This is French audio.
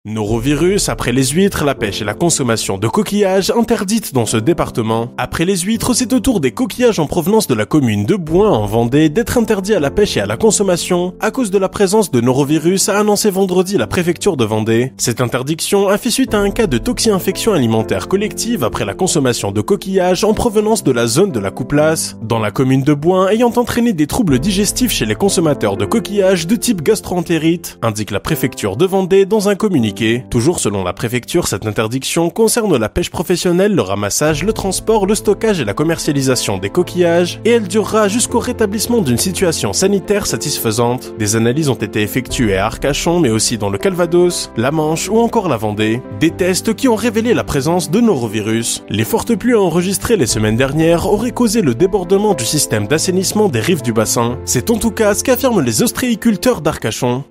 Norovirus, après les huîtres, la pêche et la consommation de coquillages interdites dans ce département. Après les huîtres, c'est au tour des coquillages en provenance de la commune de Bouin en Vendée d'être interdits à la pêche et à la consommation à cause de la présence de norovirus, a annoncé vendredi la préfecture de Vendée. Cette interdiction a fait suite à un cas de toxi-infection alimentaire collective après la consommation de coquillages en provenance de la zone de la Couplace, dans la commune de Bouin, ayant entraîné des troubles digestifs chez les consommateurs de coquillages de type gastro-entérite, indique la préfecture de Vendée dans un communiqué. Toujours selon la préfecture, cette interdiction concerne la pêche professionnelle, le ramassage, le transport, le stockage et la commercialisation des coquillages, et elle durera jusqu'au rétablissement d'une situation sanitaire satisfaisante. Des analyses ont été effectuées à Arcachon, mais aussi dans le Calvados, la Manche ou encore la Vendée. Des tests qui ont révélé la présence de norovirus. Les fortes pluies enregistrées les semaines dernières auraient causé le débordement du système d'assainissement des rives du bassin. C'est en tout cas ce qu'affirment les ostréiculteurs d'Arcachon.